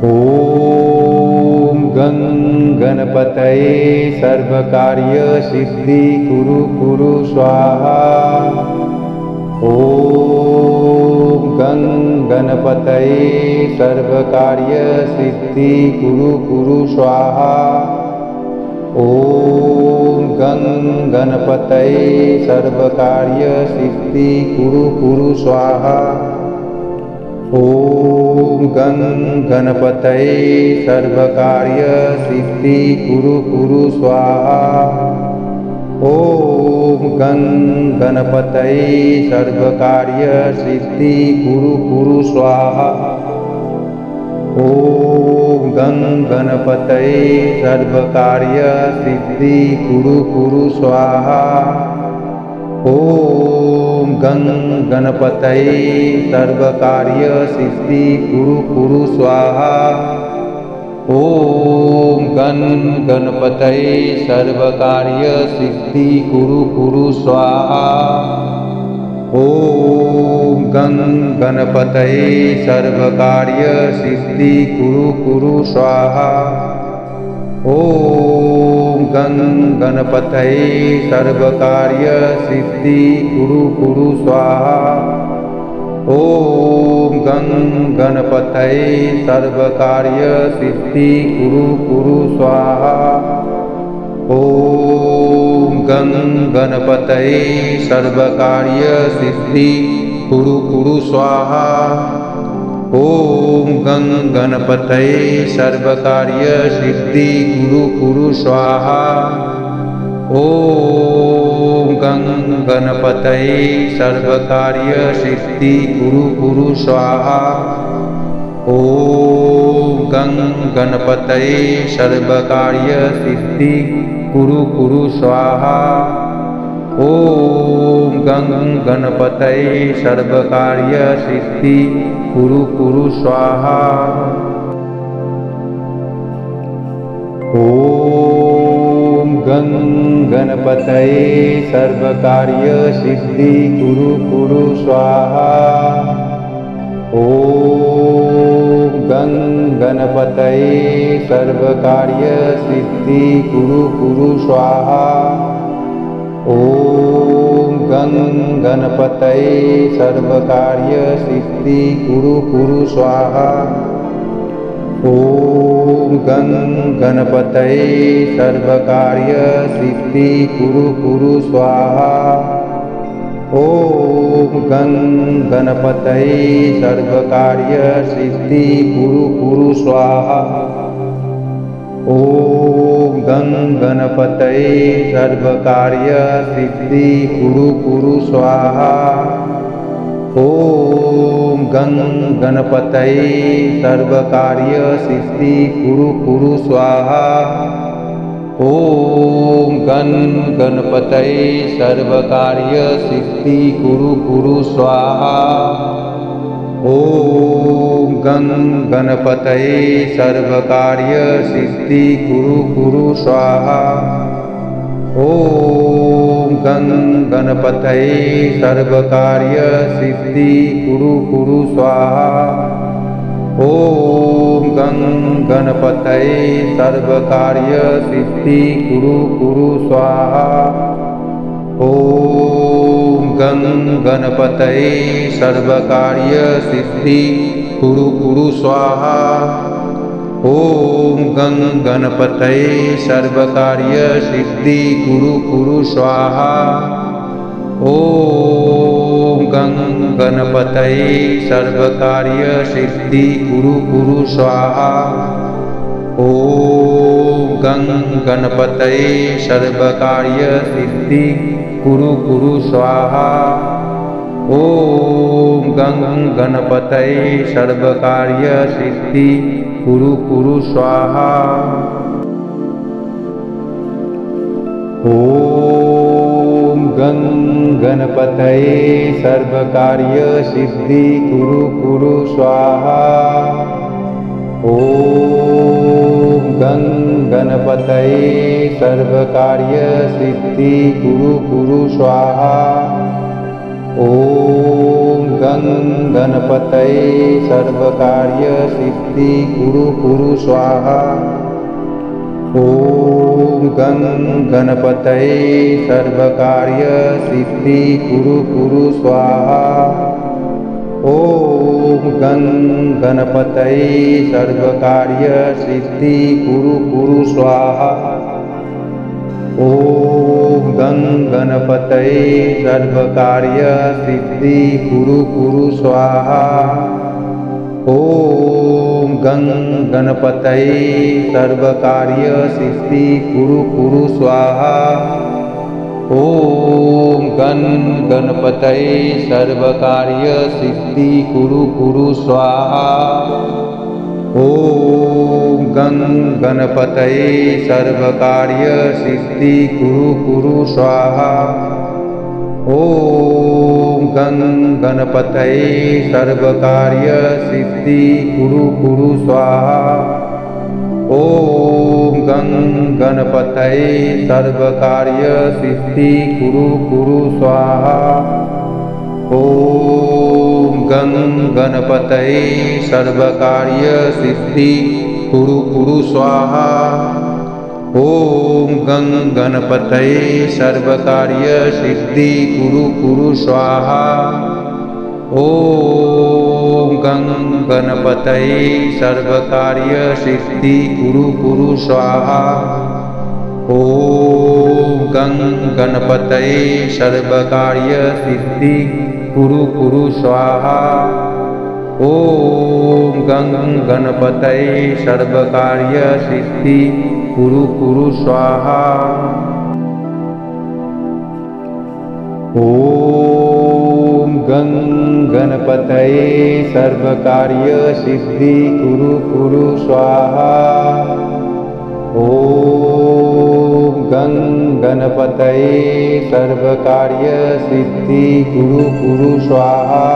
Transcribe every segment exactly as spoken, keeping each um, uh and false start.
ॐ गं गणपतये सर्वकार्य सिद्धि कुरु कुरु स्वाहा। ॐ गं गणपतये सर्वकार्य सिद्धि कुरु कुरु स्वाहा। ॐ गं गणपतये सर्वकार्य सिद्धि कुरु कुरु स्वाहा। ॐ गं गणपतये सर्वकार्य सिद्धि कुरु कुरु स्वाहा। ॐ गं गणपतये सर्वकार्य सिद्धि कुरु कुरु स्वाहा। ॐ गं गणपतये सर्वकार्य सिद्धि कुरु कुरु स्वाहा। ॐ गं गणपतये सर्वकार्य सिद्धि कुरु कुरु स्वाहा। ॐ गं गणपतये सर्वकार्य सिद्धि कुरु कुरु स्वाहा। ॐ गं गणपतये सर्वकार्य सिद्धि कुरु कुरु स्वाहा। ॐ गं गणपतये सर्वकार्य सिद्धि कुरु कुरु स्वाहा। ॐ गं गणपतये सर्वकार्य सिद्धि कुरु कुरु स्वाहा। ॐ गं गणपतये सर्वकार्य सिद्धि कुरु कुरु स्वाहा। ॐ गं गणपतये सर्वकार्य सिद्धि कुरु कुरु स्वाहा। ॐ गं गणपतये सर्वकार्य सिद्धि कुरु कुरु स्वाहा। ॐ गं गणपतये सर्वकार्य सिद्धि कुरु कुरु स्वाहा। ॐ गं गणपतये सर्वकार्य सिद्धि कुरु कुरु स्वाहा। ॐ गं गणपतये सर्वकार्य सिद्धि कुरु कुरु स्वाहा। ॐ गं गणपतये सर्वकार्य सिद्धि कुरु कुरु स्वाहा। ॐ गं गणपतये सर्वकार्य सिद्धि कुरु कुरु स्वाहा। ॐ गं गणपतये सर्वकार्य सिद्धि कुरु कुरु स्वाहा। ॐ गं गणपतये सर्वकार्य सिद्धि कुरु कुरु स्वाहा। ॐ गं गणपतये सर्वकार्य सिद्धि कुरु कुरु स्वाहा। ॐ गं गणपतये सर्वकार्य सिद्धि कुरु कुरु स्वाहा। ॐ गं गणपतये सर्वकार्य सिद्धि कुरु कुरु स्वाहा। ॐ गं गणपतये सर्वकार्य सिद्धि कुरु कुरु स्वाहा। ॐ गं गणपतये सर्वकार्य सिद्धि कुरु कुरु स्वाहा। ॐ गं गणपतये सर्वकार्य सिद्धि कुरु कुरु स्वाहा। ॐ गं गणपतये सर्वकार्य सिद्धि कुरु कुरु स्वाहा। ॐ गं गणपतये सर्वकार्य सिद्धि कुरु कुरु स्वाहा। ॐ गं गणपतये सर्वकार्य सिद्धि कुरु कुरु स्वाहा। ॐ गं गणपतये सर्वकार्य सिद्धि कुरु कुरु स्वाहा। ॐ गं गणपतये सर्वकार्य सिद्धि कुरु कुरु स्वाहा। ॐ गं गणपतये सर्वकार्य सिद्धि कुरु कुरु स्वाहा। ॐ गं गणपतये सर्वकार्य सिद्धि कुरु कुरु स्वाहा। ॐ गं गणपतये सर्वकार्यसिद्धि कुरु कुरु स्वाहा। ॐ गं गणपतये सर्वकार्यसिद्धि कुरु कुरु स्वाहा। ॐ गं गणपतये सर्वकार्यसिद्धि कुरु कुरु स्वाहा। ॐ गं गणपतये सर्वकार्यसिद्धि कुरु कुरु स्वाहा। ॐ गं गणपतये सर्वकार्यसिद्धि कुरु कुरु स्वाहा। ॐ गं गणपतये सर्वकार्यसिद्धि कुरु कुरु स्वाहा। ॐ गं गणपतये सर्वकार्यसिद्धि कुरु कुरु स्वाहा। ॐ गं गणपतये सर्वकार्यसिद्धि कुरु कुरु स्वाहा। ॐ गं गणपतये सर्वकार्यसिद्धि कुरु कुरु स्वाहा। ॐ गं गणपतये सर्वकार्यसिद्धि कुरु कुरु स्वाहा। ॐ गं गणपतये सर्वकार्यसिद्धि कुरु कुरु स्वाहा। ॐ गं गणपतये सर्वकार्यसिद्धि कुरु कुरु स्वाहा। ॐ गं गणपतये सर्वकार्यसिद्धि कुरु कुरु स्वाहा। ॐ गं गणपतये सर्वकार्यसिद्धि कुरु कुरु स्वाहा। ॐ गं गणपतये सर्वकार्यसिद्धि कुरु कुरु स्वाहा। ॐ गं गणपतये सर्वकार्यसिद्धि कुरु कुरु स्वाहा।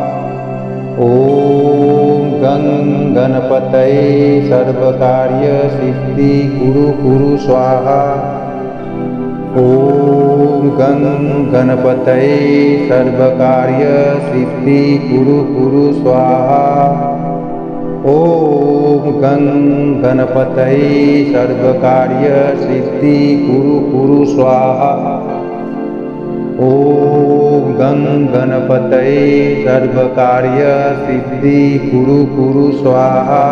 ॐ गं गणपतये सर्वकार्यसिद्धि कुरु कुरु स्वाहा। ॐ गं गणपतये सर्वकार्यसिद्धि कुरु कुरु स्वाहा। ॐ गं गणपतये सर्वकार्यसिद्धि कुरु कुरु स्वाहा। ॐ गं गणपतये सर्वकार्यसिद्धि कुरु कुरु स्वाहा।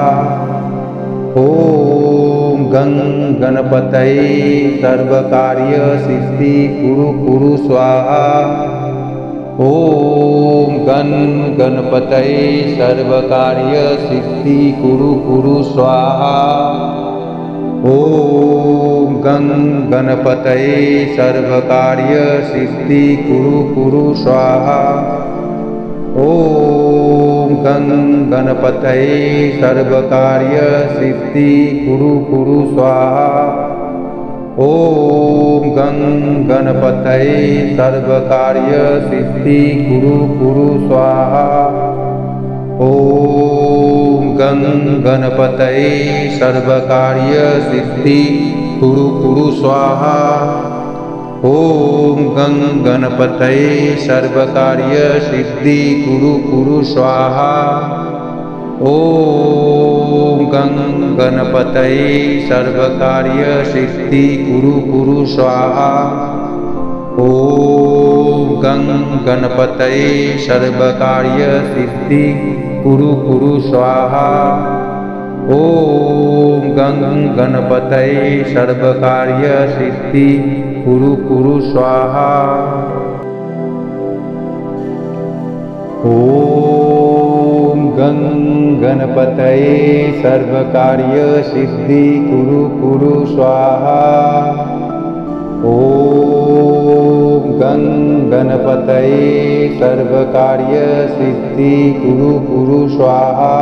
ॐ गं गणपतये सर्वकार्यसिद्धि कुरु कुरु स्वाहा। ॐ गं गणपतये सर्वकार्यसिद्धि कुरु कुरु स्वाहा। ॐ गं गणपतये सर्वकार्यसिद्धि कुरु कुरु स्वाहा। ॐ गं गणपतये सर्वकार्यसिद्धि कुरु कुरु स्वाहा। ॐ गं गणपतये सर्वकार्यसिद्धि कुरु कुरु स्वाहा। ॐ गं गणपतये सर्वकार्यसिद्धि कुरु कुरु स्वाहा। ॐ गं गणपतये सर्वकार्यसिद्धि कुरु कुरु स्वाहा। ॐ गं गणपतये सर्वकार्यसिद्धि कुरु कुरु स्वाहा। ॐ गं गणपतये सर्वकार्यसिद्धि कुरु कुरु स्वाहा। ॐ गं गणपतये सर्वकार्यसिद्धि कुरु कुरु स्वाहा। ॐ गं गणपतये सर्वकार्यसिद्धि कुरु कुरु स्वाहा। ॐ गं गणपतये सर्वकार्यसिद्धि कुरु कुरु स्वाहा।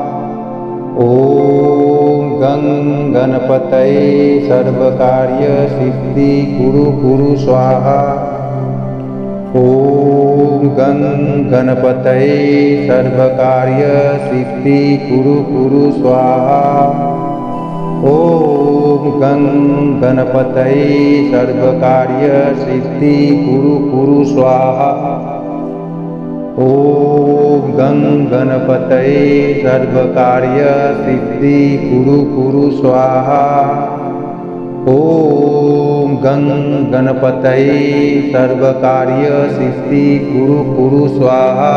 ॐ गं गणपतये सर्वकार्यसिद्धि कुरु कुरु स्वाहा। ॐ गं गणपतये सर्वकार्यसिद्धि कुरु कुरु स्वाहा। ॐ गं गणपतये सर्वकार्यसिद्धि कुरु कुरु स्वाहा। ॐ गं गणपतये सर्वकार्यसिद्धि कुरु कुरु स्वाहा। ॐ गं गणपतये सर्वकार्यसिद्धि कुरु कुरु स्वाहा।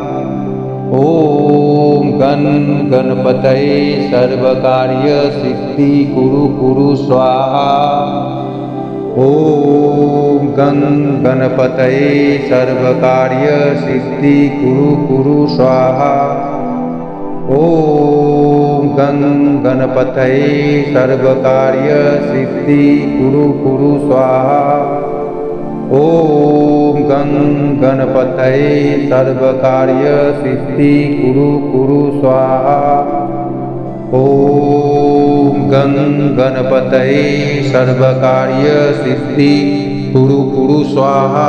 ॐ गं गणपतये सर्वकार्यसिद्धि कुरु कुरु स्वाहा। ॐ गं गणपतये सर्वकार्यसिद्धि कुरु कुरु स्वाहा। ॐ गं गणपतये सर्वकार्यसिद्धि कुरु कुरु स्वाहा। ॐ गं गणपतये सर्वकार्यसिद्धि कुरु कुरु स्वाहा। ॐ गं गणपतये सर्वकार्यसिद्धि कुरु कुरु स्वाहा।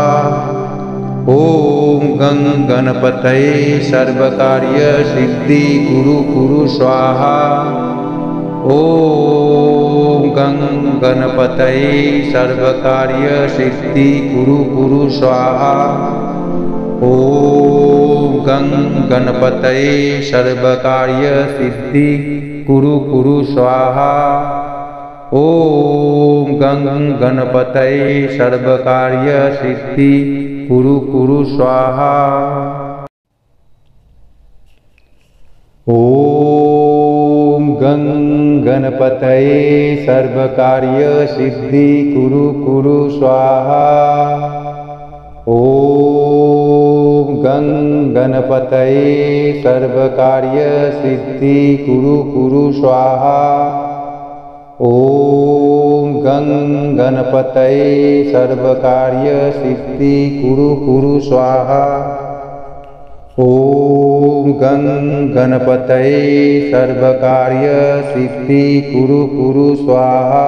ॐ गं गणपतये सर्वकार्यसिद्धि कुरु कुरु स्वाहा। ॐ गं गणपतये सर्वकार्यसिद्धि कुरु कुरु स्वाहा। ॐ गं गणपतये सर्वकार्यसिद्धि कुरु कुरु स्वाहा। ॐ गं गणपतये सर्वकार्यसिद्धि कुरु कुरु स्वाहा। ॐ गं गणपतये सर्वकार्यसिद्धि कुरु कुरु स्वाहा। ॐ गं गणपतये सर्वकार्यसिद्धि कुरु कुरु स्वाहा। ॐ गं गणपतये सर्वकार्यसिद्धि कुरु कुरु स्वाहा। ॐ गं गणपतये सर्वकार्यसिद्धि कुरु कुरु स्वाहा।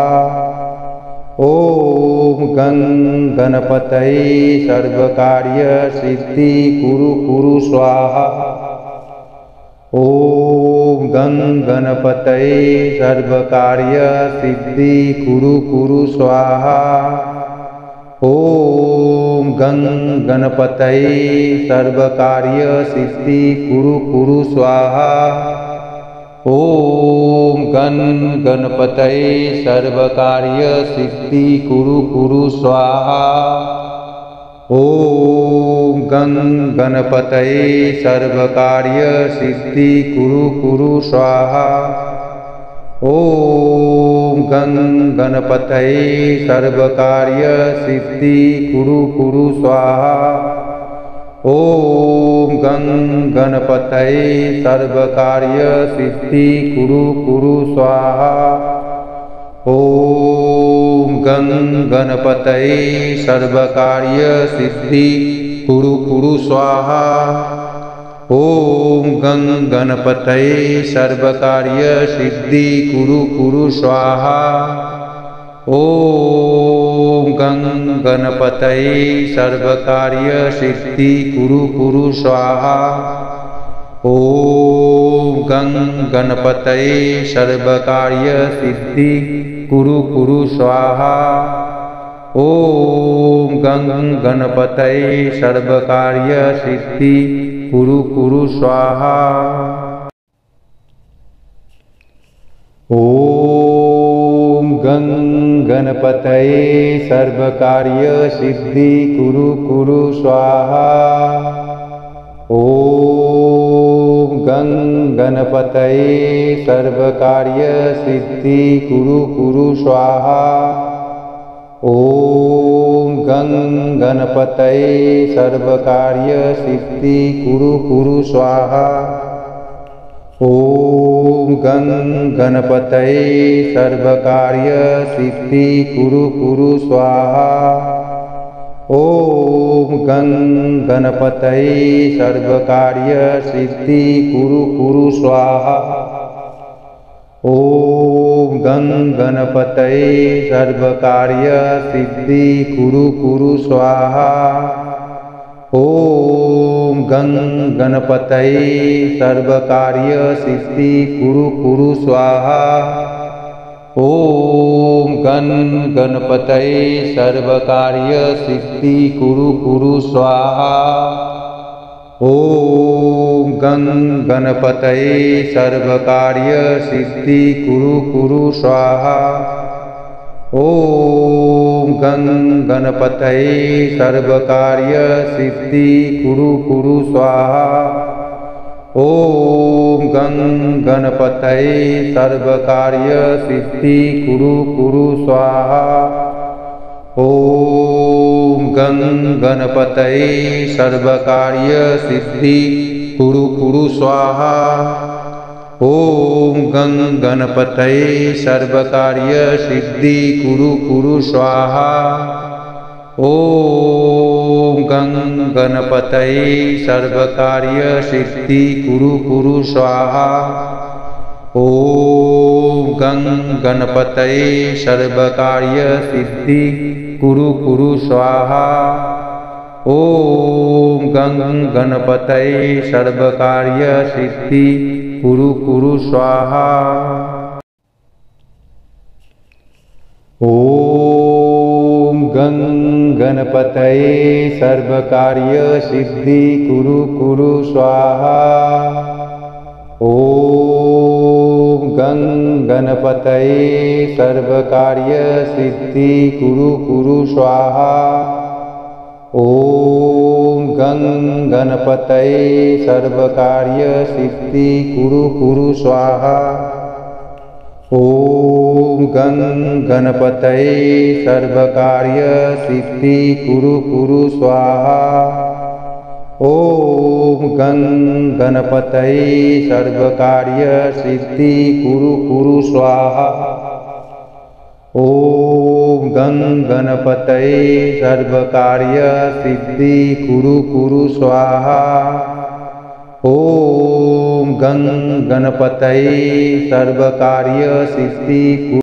ॐ गं गणपतये सर्वकार्यसिद्धि कुरु कुरु स्वाहा। ॐ गं गणपतये सर्वकार्यसिद्धि कुरु कुरु स्वाहा। ॐ गं गणपतये सर्वकार्यसिद्धि कुरु कुरु स्वाहा। ॐ गं गणपतये सर्वकार्यसिद्धि कुरु कुरु स्वाहा। ॐ गं गणपतये सर्वकार्यसिद्धि कुरु कुरु स्वाहा। ॐ गं गणपतये सर्वकार्यसिद्धि कुरु कुरु स्वाहा। ॐ गं गणपतये सर्वकार्यसिद्धि कुरु कुरु स्वाहा। ॐ गं गणपतये सर्वकार्यसिद्धि कुरु कुरु स्वाहा। ॐ गं गणपतये सर्वकार्यसिद्धि कुरु कुरु स्वाहा। ॐ गं गणपतये सर्वकार्यसिद्धि कुरु कुरु स्वाहा। ॐ गं गणपतये सर्वकार्यसिद्धि कुरु कुरु स्वाहा। ॐ गं गणपतये सर्वकार्यसिद्धि कुरु कुरु स्वाहा। ॐ गं गणपतये सर्वकार्यसिद्धि कुरु कुरु स्वाहा। ॐ गं गणपतये सर्वकार्यसिद्धि कुरु कुरु स्वाहा। ॐ गं गणपतये सर्वकार्यसिद्धि कुरु कुरु स्वाहा। ॐ गं गणपतये सर्वकार्यसिद्धि कुरु कुरु स्वाहा। ॐ गं गणपतये सर्वकार्यसिद्धि कुरु कुरु स्वाहा। ॐ गं गणपतये सर्वकार्यसिद्धि कुरु कुरु स्वाहा। ॐ गं गणपतये सर्वकार्यसिद्धि कुरु कुरु स्वाहा। ॐ गं गणपतये सर्वकार्यसिद्धि कुरु कुरु स्वाहा। ॐ गं गणपतये सर्वकार्यसिद्धि कुरु कुरु स्वाहा। ॐ गं गणपतये सर्वकार्यसिद्धि कुरु कुरु स्वाहा। ॐ गं गणपतये सर्वकार्यसिद्धि कुरु कुरु स्वाहा। ॐ गं गणपतये सर्वकार्यसिद्धि कुरु कुरु स्वाहा। ॐ गं गणपतये सर्वकार्यसिद्धि कुरु कुरु स्वाहा। ॐ गं गणपतये सर्वकार्यसिद्धि कुरु कुरु स्वाहा। ॐ गं गणपतये सर्वकार्यसिद्धि कुरु कुरु स्वाहा। ॐ गं गणपतये सर्वकार्यसिद्धि कुरु कुरु स्वाहा। ॐ गं गणपतये सर्वकार्यसिद्धि कुरु कुरु स्वाहा। ॐ गं गणपतये सर्वकार्यसिद्धि कुरु कुरु स्वाहा। ॐ गं गणपतये सर्वकार्यसिद्धि कुरु कुरु स्वाहा। ॐ गं गणपतये सर्वकार्यसिद्धि कुरु कुरु स्वाहा। ॐ गं गणपतये सर्वकार्यसिद्धि कुरु कुरु स्वाहा। ॐ गं गणपतये सर्वकार्यसिद्धि कुरु कुरु स्वाहा। ॐ गं गणपतये सर्वकार्यसिद्धि